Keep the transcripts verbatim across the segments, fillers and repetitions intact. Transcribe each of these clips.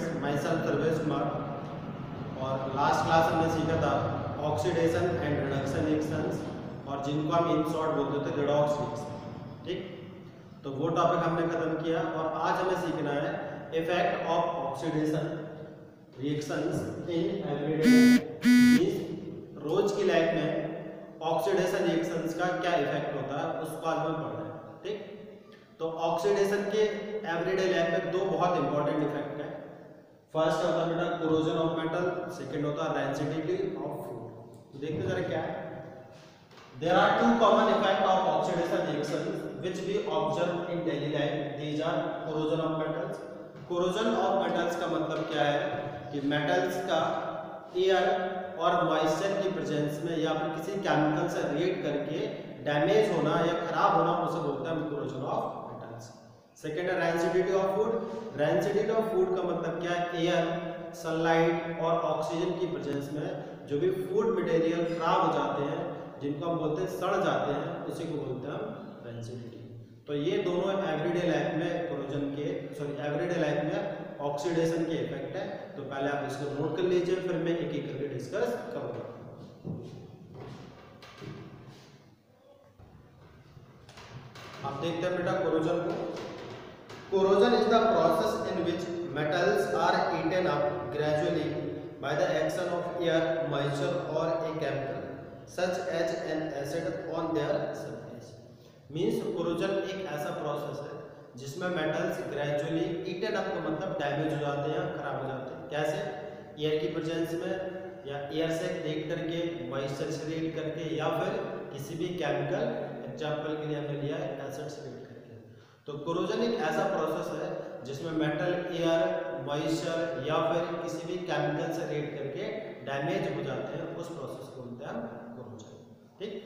Students, myself Sarvesh Kumar. और last class हमने सीखा था ऑक्सीडेशन एंड रिडक्शन रिएक्शंस, और जिनको हम इन शॉर्ट बोलते थे रेडॉक्स रिएक्शन। ठीक, तो वो टॉपिक हमने खत्म किया और आज हमें सीखना है effect of oxidation reactions in everyday life. रोज की लाइफ में ऑक्सीडेशन रिएक्शंस का क्या इफेक्ट होता है उसको आज हमें पढ़ना है। ठीक, तो ऑक्सीडेशन के एवरीडे लाइफ में दो बहुत इंपॉर्टेंट इफेक्ट है। फर्स्ट होता है बेटा कोरोजन ऑफ मेटल, सेकंड होता है रेंसिडिटी ऑफ फूड। देखते जरा क्या है। There are two common effects of oxidation reactions which we observe in daily life. These are corrosion of metals. Corrosion of metals का मतलब क्या है कि metals का एयर और मॉइस्चर की प्रेजेंस में या फिर किसी केमिकल से रिएक्ट करके डैमेज होना या खराब होना, उसे बोलते हैं corrosion of metals. सेकेंड है rancidity of food. Rancidity of food का मतलब क्या है, एयर, सनलाइट और ऑक्सीजन की प्रेजेंस में जो भी फूड मटेरियल खराब हो जाते हैं, जिनको हम बोलते हैं सड़ जाते हैं, उसी को बोलते हैं हम रेंसिडिटी। तो ये दोनों एवरीडे लाइफ में कोरोजन के सॉरी एवरीडे लाइफ में ऑक्सीडेशन के इफेक्ट है। तो पहले आप इसको नोट कर लीजिए, फिर मैं एक एक करके डिस्कस करूंगा। आप देखते हैं बेटा कोरोजन को। Corrosion is the process in which metals are eaten up gradually by the action of air, moisture और a chemical such as an acid on their surface. Means corrosion एक ऐसा प्रोसेस है जिसमें मेटल्स ग्रेजुअली ईटन अप का मतलब damage हो जाते हैं, खराब हो जाते हैं। कैसे? एयर की प्रेजेंस में या एयर से रिएक्ट करके, मॉइस्चर से रिएक्ट करके, या फिर किसी भी केमिकल, एग्जांपल के लिए हमने लिया है एसिड से रिएक्ट करके। तो कोरोजन एक ऐसा प्रोसेस है जिसमें मेटल एयर, मॉइस्चर या फिर किसी भी केमिकल से रिएक्ट करके डैमेज हो जाते हैं, उस प्रोसेस को बोलते हैं कोरोजन। ठीक,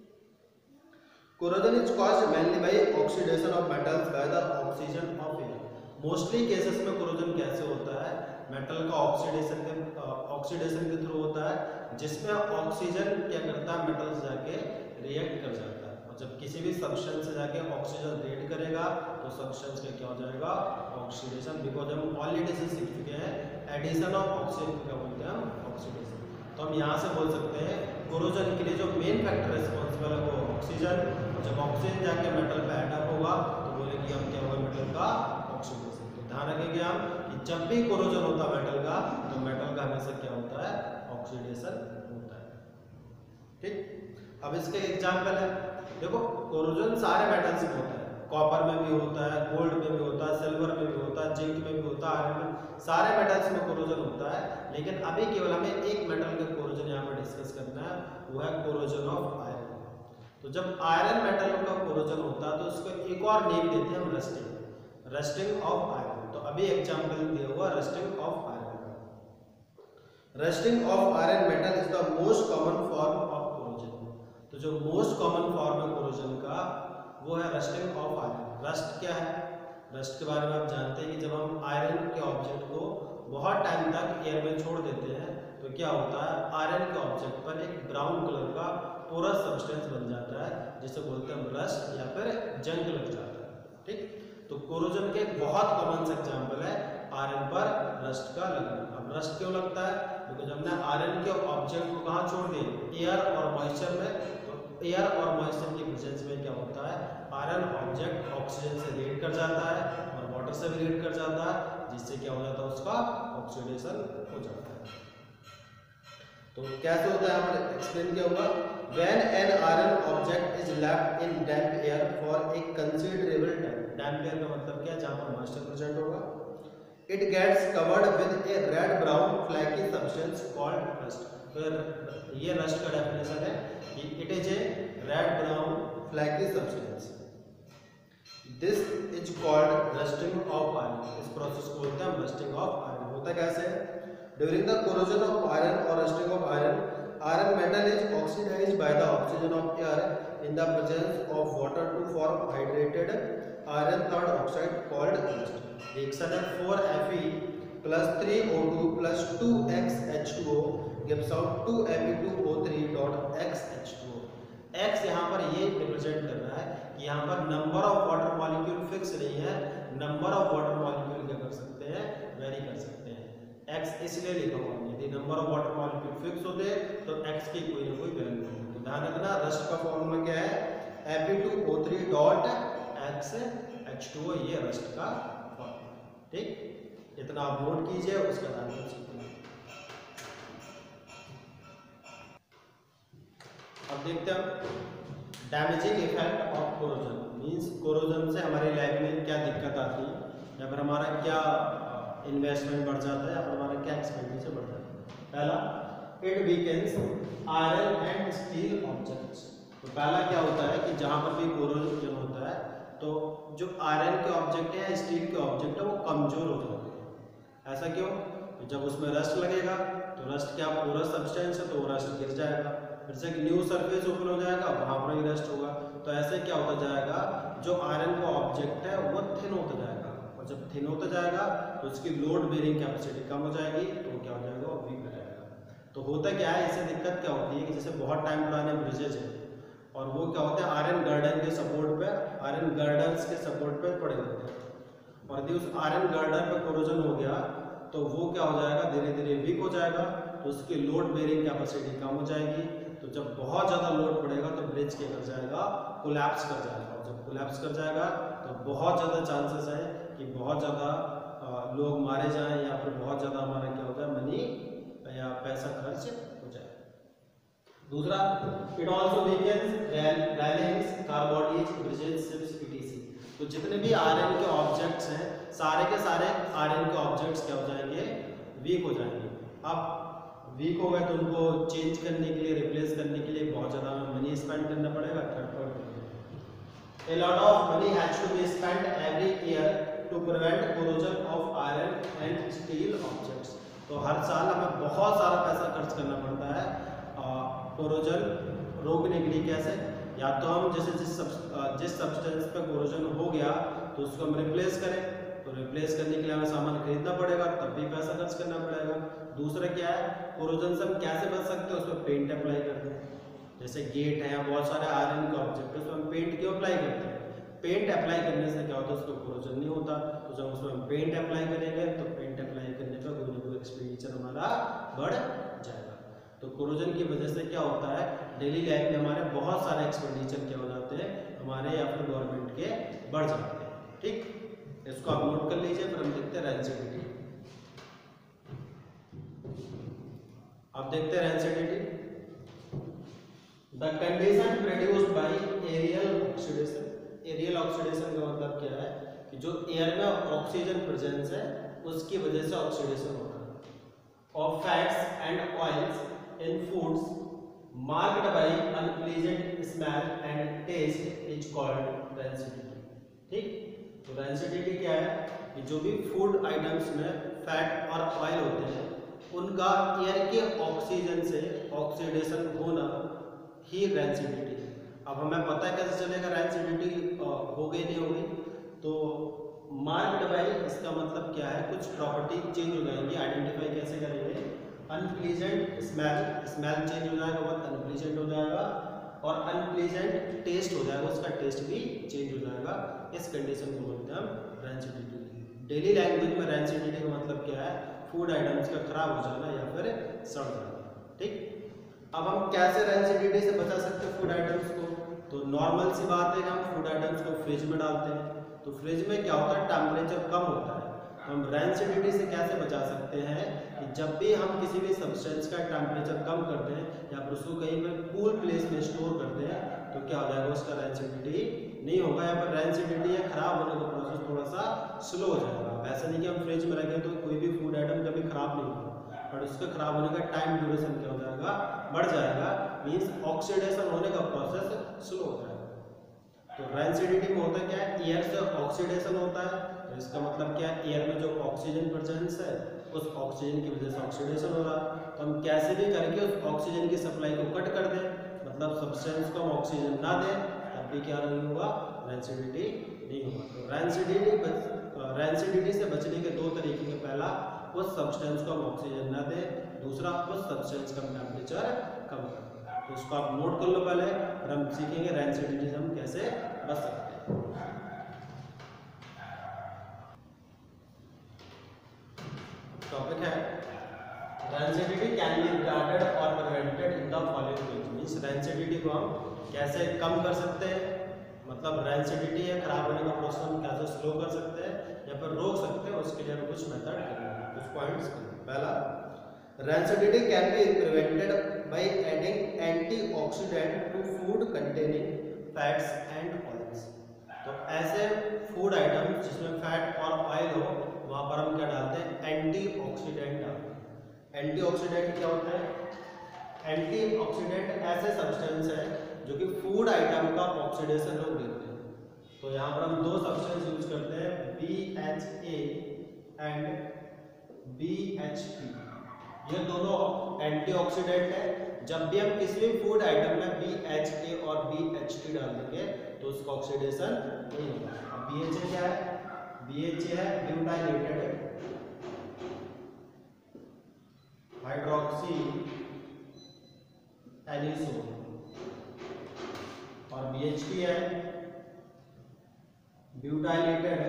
corrosion is caused mainly by oxidation of metals by the oxygen of air. Mostly cases में कोरोजन कैसे होता है, मेटल का ऑक्सीडेशन के ऑक्सीडेशन के थ्रू होता है, जिसमें ऑक्सीजन क्या करता है, मेटल से जाके रिएक्ट कर जाता है। और जब किसी भी सब्सटेंस से जाके ऑक्सीजन रिएक्ट करेगा तो सब्सटेंस का क्या हो जाएगा, ऑक्सीडेशन। बिकॉज हम ऑलरेडी से सीख चुके हैं एडिशन ऑफ ऑक्सीजन क्या बोलते हैं हम, ऑक्सीडेशन। तो हम यहाँ से बोल सकते हैं कोरोजन के लिए जो मेन फैक्टर रिस्पॉन्सिबल है वो ऑक्सीजन। जब ऑक्सीजन जाके मेटल पे ऐड अप होगा तो बोलेंगे हम क्या होगा, मेटल का ऑक्सीडेशन। तो ध्यान रखेंगे हम कि जब भी कोरोजन होता है मेटल का, तो मेटल का हमेशा क्या होता है, ऑक्सीडेशन होता है। ठीक, अब इसके एग्जाम्पल है। देखो कोरोजन सारे मेटल्स में होता है, कॉपर में भी होता है, गोल्ड में भी होता है, सिल्वर में भी होता है, जिंक में भी होता है, आयरन में, सारे मेटल्स में कोरोजन होता है। लेकिन अभी केवल हमें एक मेटल का कोरोजन यहाँ पर डिस्कस करना है, वो है कोरोजन ऑफ आयरन। तो जब आयरन मेटल का कोरोजन होता है तो उसको एक और नेम देते हैं हम, रस्टिंग, रस्टिंग ऑफ आयरन। तो अभी एग्जाम्पल दिया हुआ rusting of iron. Rusting of iron metal is the most common form of corrosion. तो जो मोस्ट कॉमन फॉर्म है कोरोजन का वो है रस्टिंग ऑफ आयरन। रस्ट क्या है, रस्ट के बारे में आप जानते हैं कि जब हम आयरन के ऑब्जेक्ट को बहुत टाइम तक एयर में छोड़ देते हैं तो क्या होता है, आयरन के ऑब्जेक्ट पर एक ब्राउन कलर का पोरस सब्सटेंस बन जाता है, जिसे बोलते हैं हम रस्ट या फिर जंग लग जाता है। ठीक, तो कोरोजन के बहुत कॉमन से एग्जाम्पल है आयरन पर रस्ट का लगना। अब रस्ट क्यों लगता है, क्योंकि जब हमने आयरन के ऑब्जेक्ट को कहाँ छोड़ दिए, एयर और मॉइस्चर में, तो एयर और मॉइस्चर की प्रेजेंस में क्या होता है, आयरन ऑब्जेक्ट ऑक्सीजन से रिएक्ट कर जाता है और वाटर से भी रिएक्ट कर जाता है, जिससे क्या हो जाता है, उसका ऑक्सीडेशन हो जाता है। तो कैसे होता है, हमारे एक्सप्लेन किया होगा। When an iron object is left in damp air for a considerable time, damp air का मतलब क्या है, जहाँ पर मॉइस्चर प्रेजेंट होगा, it gets covered with a red brown flaky substance called rust। तो ये रस्ट का डेफिनेशन है कि it is a red brown flaky substance। This is called rusting of iron। इस प्रोसेस को बोलते हैं हम rusting of iron। होता कैसे है, during the corrosion of iron or rusting of iron, iron metal is oxidized by the oxygen of air in the presence of water to form hydrated iron third oxide called rust। Reaction है four F e plus three O two plus two X H two O gives out two F e two O three dot X H two O। X यहाँ पर ये represent कर रहा है कि यहाँ पर number of water molecule fix नहीं है, नंबर ऑफ वाटर मॉलिक्यूल क्या कर सकते हैं, वेरी कर सकते हैं। एक्स इसलिए लिखा हुआ है, यदि number of water molecule fix होते तो एक्स की कोई ना कोई वैल्यू होती। तो ध्यान रखना रस्ट का फॉर्मूला क्या है, F E two O three dot X H two O, ये रस्ट का फॉर्मूला। ठीक, इतना आप नोट कीजिए, उसका ध्यान रखिए। अब देखते हैं damaging effect of corrosion, means corrosion से हमारी लाइफ में क्या दिक्कत आती है, या फिर हमारा क्या इन्वेस्टमेंट बढ़ जाता है, या फिर हमारा क्या एक्सपेंडिचर बढ़ जाता है। पहला, it weakens iron and steel objects. तो पहला क्या होता है कि जहां पर भी कोरोजन होता है तो जो आयरन के ऑब्जेक्ट है या स्टील के ऑब्जेक्ट है वो कमजोर हो जाते हैं। ऐसा क्यों? जब उसमें रस्ट लगेगा तो रस्ट क्या पूरा सब्सटेंस है, तो वो रस्ट गिर जाएगा, फिर से न्यू सरफेस ओपन हो जाएगा, वहां पर ही रस्ट होगा। तो ऐसे क्या होता जाएगा, जो आयरन का ऑब्जेक्ट है वो थिन होता जाएगा, और जब थिन होता जाएगा तो उसकी लोड बेयरिंग कैपेसिटी कम हो जाएगी, तो क्या हो जाएगा, वो वीक हो जाएगा। तो होता क्या है, इससे दिक्कत क्या होती है कि जैसे बहुत टाइम पुराने ब्रिजेज है और वो क्या होते हैं आयरन गर्डर के सपोर्ट पे, आयरन गर्डर्स के सपोर्ट पे पड़े होते हैं, और यदि उस आयरन गर्डर पे कोरोजन हो गया तो वो क्या हो जाएगा, धीरे धीरे वीक हो जाएगा, तो उसकी लोड बेयरिंग कैपेसिटी कम हो जाएगी। तो जब बहुत ज़्यादा लोड पड़ेगा तो ब्रिज क्या कर जाएगा, कोलैप्स कर जाएगा, और जब कोलैप्स कर जाएगा तो बहुत ज़्यादा चांसेस है कि बहुत ज़्यादा लोग मारे जाएं, या फिर बहुत ज़्यादा हमारा क्या होता है मनी या पैसा खर्च हो जाए। दूसरा, it also weakens railings, car bodies, bridges, ships, पीटीसी। तो जितने भी आयरन के ऑब्जेक्ट्स हैं, सारे के सारे आयरन के ऑब्जेक्ट्स क्या हो जाएंगे, वीक हो जाएंगे। अब वीक हो गए तो उनको चेंज करने के लिए, रिप्लेस करने के लिए बहुत ज़्यादा मनी स्पेंड करना पड़ेगा। Third point, a lot of money has to be spent every year to prevent corrosion of iron and steel objects। तो हर साल हमें बहुत सारा पैसा खर्च करना पड़ता है कोरोजन रोकने के लिए। कैसे? या तो हम जैसे जिस सब जिस सब्सटेंस पे कोरोजन हो गया तो उसको हम रिप्लेस करें, तो रिप्लेस करने के लिए हमें सामान खरीदना पड़ेगा, तब भी पैसा खर्च करना पड़ेगा। दूसरा क्या है, कोरोजन से हम कैसे बच सकते हैं, उस पर पेंट अप्लाई करते हैं। जैसे गेट है या बहुत सारे आयरन के ऑब्जेक्ट है, उसमें हम पेंट क्यों अप्लाई करते हैं, पेंट अप्लाई करने से क्या होता है, उसको कोरोजन नहीं होता। तो जब उसमें हम पेंट अप्लाई करेंगे तो पेंट अप्लाई करने पर कोई ना कोई एक्सपेंडिचर हमारा बढ़ जाएगा। तो कोरोजन की वजह से क्या होता है, डेली लाइफ में हमारे बहुत सारे एक्सपेंडिचर क्या हो जाते हैं हमारे या फिर गवर्नमेंट के बढ़ जाते हैं। ठीक, इसको आप नोट कर लीजिए। फिर हम देखते हैं रेंसिडिटी। आप देखते हैं rancidity, the condition produced by aerial oxidation. Aerial oxidation का मतलब क्या है कि जो एयर में ऑक्सीजन प्रेजेंस है उसकी वजह से ऑक्सीडेशन होता है of fats and oils in foods marked by unpleasant smell and taste is called rancidity. ठीक, तो रेंसिडिटी क्या है कि जो भी फूड आइटम्स में फैट और ऑयल होते हैं उनका एयर के ऑक्सीजन से ऑक्सीडेशन होना ही रेंसिडिटी है। अब हमें पता है कैसे चलेगा रेंसिडिटी हो गई नहीं हो गई, तो मार्क्ड बाय इसका मतलब क्या है, कुछ प्रॉपर्टी चेंज हो जाएंगी। आइडेंटिफाई कैसे करेंगे, अनप्लीजेंट स्मेल, स्मेल चेंज हो जाएगा, बहुत अनप्लीजेंट हो जाएगा, और अनप्लीजेंट टेस्ट हो जाएगा, उसका टेस्ट भी चेंज हो जाएगा। इस कंडीशन को बोलते हैं हम रेंसिडिटी। डेली लैंग्वेज में रेंसिडिटी का मतलब क्या है, फूड आइटम्स का खराब हो जाना या फिर सड़ जाना। ठीक, अब हम कैसे रेंसिडिटी से बचा सकते हैं फूड आइटम्स को, तो नॉर्मल सी बात है कि हम फूड आइटम्स को फ्रिज में डालते हैं, तो फ्रिज में क्या होता है, टेम्परेचर कम होता है। हम रेंसिडिटी से कैसे बचा सकते हैं कि जब भी हम किसी भी सब्सटेंस का टेम्परेचर कम करते हैं या फिर उसको कहीं पर कूल प्लेस में स्टोर करते हैं तो क्या हो जाएगा, उसका रेंसिडिटी नहीं होगा, या फिर रेंसिडिटी या खराब होने का प्रोसेस थोड़ा सा स्लो हो जाएगा। ऐसा नहीं कि हम फ्रिज में रखें तो कोई भी फूड आइटम कभी खराब नहीं होगा, बट उसका खराब होने का टाइम ड्यूरेशन क्या हो जाएगा, बढ़ जाएगा, मीन्स ऑक्सीडेशन होने का प्रोसेस स्लो हो जाएगा। तो रेंसिडिटी में होता क्या है, एयर से ऑक्सीडेशन होता है, तो इसका मतलब क्या है, एयर में जो ऑक्सीजन प्रेजेंस है उस ऑक्सीजन की वजह से ऑक्सीडेशन हो रहा है। तो हम कैसे भी करके उस ऑक्सीजन की सप्लाई को कट कर दें, मतलब सब्सटेंस को हम ऑक्सीजन ना दें, तब भी क्या नहीं होगा, रेंसिडिटी नहीं होगा। तो रेंसिडिटी रेंसिडिटी से बचने के दो तरीके के, पहला उस सब्सटेंस को हम ऑक्सीजन ना दें, दूसरा उस सब्सटेंस का टेम्परेचर कम कर दें। तो इसको आप नोट कर लो पहले, और हम सीखेंगे रेंसिडिटी से हम कैसे बच सकते हैं। टॉपिक है रेंसिडिटी कैन बी रिटार्डेड और prevented in the following ways. Means rancidity को हम कैसे कम कर सकते हैं, मतलब रेंसिडिटी है खराब होने का प्रोसेस हम कैसे स्लो कर सकते हैं या फिर रोक सकते हैं, उसके लिए हम कुछ मेथड करेंगे, कुछ पॉइंट्स करेंगे। पहला, rancidity can be prevented by adding antioxidant to food containing fats and oils. तो ऐसे फूड आइटम जिसमें फैट और ऑयल हो वहां पर हम क्या डालते हैं, एंटीऑक्सीडेंट डालते हैं। एंटीऑक्सीडेंट क्या होता है, एंटीऑक्सीडेंट ऐसे सब्सटेंस है जो कि फूड आइटम का ऑक्सीडेशन रोक देते हैं। तो यहाँ पर हम दो सब्सटेंस यूज करते हैं, B H A and B H P. ये दोनों एंटीऑक्सीडेंट है। जब भी हम किसी भी फूड आइटम में बी एच ए और बी एच टी डाल देंगे तो उसका ऑक्सीडेशन नहीं होगा। अब बी एच ए क्या है, बी एच ए है ब्यूटाइलेटेड हाइड्रोक्सी एनिसोल और बी एच टी है ब्यूटाइलेटेड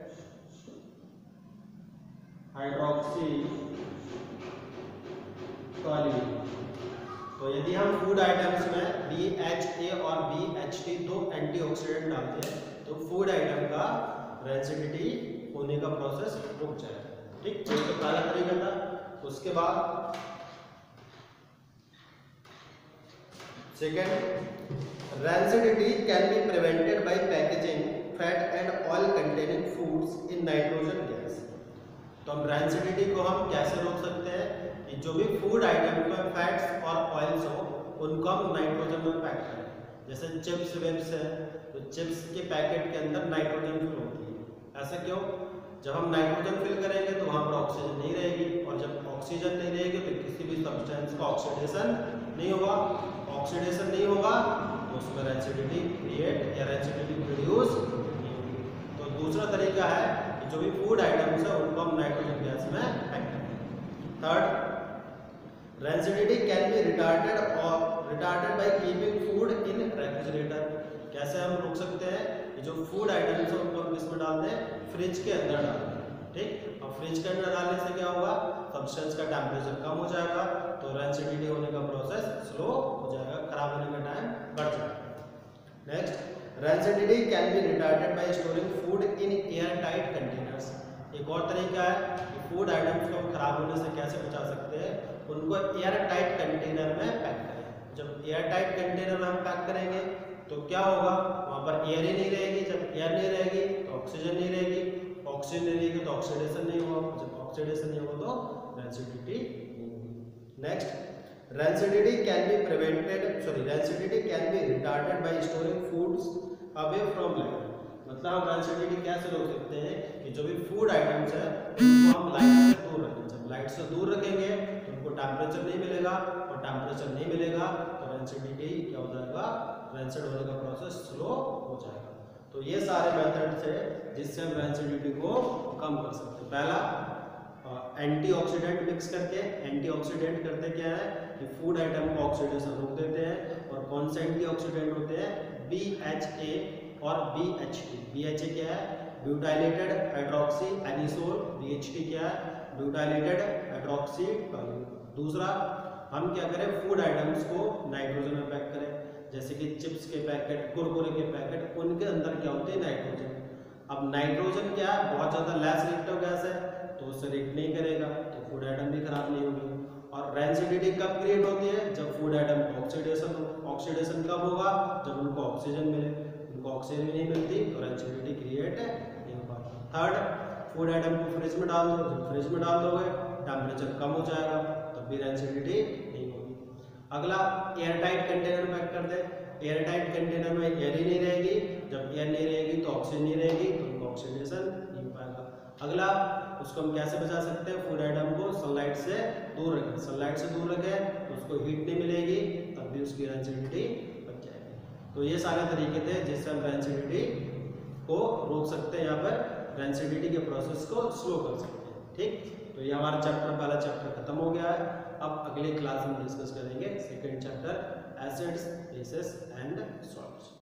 हाइड्रोक्सी टॉल्यूल। तो यदि हम फूड आइटम्स में बी एच ए और बी एच टी दो एंटीऑक्सीडेंट डालते हैं तो फूड आइटम का रेंसिडिटी होने का प्रोसेस रुक जाएगा। ठीक, तो ये पहला तरीका था। उसके बाद second, rancidity can be prevented by packaging fat and oil containing foods in nitrogen gas. तो हम रेंसिडिटी को हम कैसे रोक सकते हैं कि जो भी फूड आइटम में फैट्स और ऑयल्स हो उनको हम नाइट्रोजन में पैक करें। जैसे चिप्स वेप्स है तो चिप्स के पैकेट के अंदर नाइट्रोजन फिल होती है। ऐसा क्यों, जब हम नाइट्रोजन फिल करेंगे तो वहाँ पर ऑक्सीजन नहीं रहेगी, और जब ऑक्सीजन नहीं रहेगी तो किसी भी सब्सटेंस का ऑक्सीडेशन नहीं होगा। ऑक्सीडेशन नहीं होगा तो उसमें रेंसिडिटी क्रिएट या रेंसिडिटी प्रोड्यूस नहीं होगी। तो दूसरा तरीका है कि जो भी फूड आइटम्स है उनको हम नाइट्रोजन गैस में पैक करें। Third, rancidity can be retarded और retarded by keeping food in refrigerator. कैसे हम रोक सकते हैं कि जो फूड आइटम्स है उनको हम किसमें डाल दें, फ्रिज के अंदर डाल दें। ठीक, और फ्रिज के अंदर डालने से क्या होगा, सब्सटेंस का टेम्परेचर कम हो जाएगा तो रेंसिडिटी होने का प्रोसेस स्लो हो जाएगा, खराब होने का टाइम बढ़ जाएगा। Next, rancidity can be retarded by storing food in airtight containers. एक और तरीका है कि फूड आइटम्स को हम खराब होने से कैसे बचा सकते हैं, उनको एयर टाइट कंटेनर में पैक करें। जब एयर टाइट कंटेनर में हम पैक करेंगे तो क्या होगा, वहाँ पर एयर ही नहीं रहेगी। जब एयर नहीं रहेगी तो ऑक्सीजन नहीं रहेगी, ऑक्सीजन नहीं रहेगी तो ऑक्सीडेशन नहीं होगा, जब ऑक्सीडेशन नहीं होगा तो रेंसिडिटी नहीं होगी। Next, rancidity can be prevented sorry rancidity can be retarded by storing foods away from light. मतलब हम रेंसिडिटी कैसे रोक सकते हैं कि जो भी फूड आइटम्स है उनको हम लाइट से दूर रखें। जब लाइट से दूर रखेंगे तो उनको टेम्परेचर नहीं मिलेगा, और टेम्परेचर नहीं मिलेगा तो रेंसिडिटी क्या हो जाएगा, रेंसिड होने का प्रोसेस स्लो हो जाएगा। तो ये सारे मेथड्स है जिससे हम रेंसिडिटी को कम कर सकते हैं। पहला, एंटीऑक्सीडेंट मिक्स करके। एंटीऑक्सीडेंट करते क्या है कि फूड आइटम को ऑक्सीडेशन रोक देते हैं, और कौन से एंटीऑक्सीडेंट होते हैं, बी एच ए और B H T. B H A क्या है, butylated hydroxy anisole. B H T क्या है, ब्यूटाइलेटेड हाइड्रोक्सी टॉल्यूल। दूसरा, हम क्या करें, फूड आइटम्स को नाइट्रोजन में पैक करें। जैसे कि चिप्स के पैकेट, कुरकुरे के पैकेट, उनके अंदर क्या होते हैं, नाइट्रोजन। अब नाइट्रोजन क्या है, बहुत ज़्यादा लेस रिएक्टिव गैस है तो उससे रिएक्ट नहीं करेगा तो फूड आइटम भी खराब नहीं होगी। और रेंसिडिटी कब क्रिएट होती है, जब फूड आइटम को ऑक्सीडेशन हो। ऑक्सीडेशन कब होगा, जब उनको ऑक्सीजन मिले। उनको ऑक्सीजन भी नहीं मिलती तो रेंसिडिटी क्रिएट नहीं हो पाती। थर्ड, फूड आइटम को फ्रिज में डाल दो। जब फ्रिज में डाल दोगे टेम्परेचर कम हो जाएगा तब भी रेंसिडिटी नहीं होगी। अगला, एयर टाइट कंटेनर पैक कर दे। एयर टाइट कंटेनर में एयर ही नहीं रहेगी, जब एयर नहीं रहेगी तो ऑक्सीजन नहीं रहेगी तो उनको ऑक्सीडेशन नहीं हो पाएगा। अगला, उसको हम कैसे बचा सकते हैं, फूड आइटम को सनलाइट से दूर रखें। सनलाइट से दूर रखें तो उसको हीट नहीं मिलेगी, तब भी उसकी रेंसिडिटी बच जाएगी। तो ये सारे तरीके थे जिससे हम रेंसिडिटी को रोक सकते हैं, यहाँ पर रेंसिडिटी के प्रोसेस को स्लो कर सकते हैं। ठीक, तो ये हमारा चैप्टर पहला चैप्टर खत्म हो गया है। अब अगले क्लास में डिस्कस करेंगे second chapter, acids, bases and salts.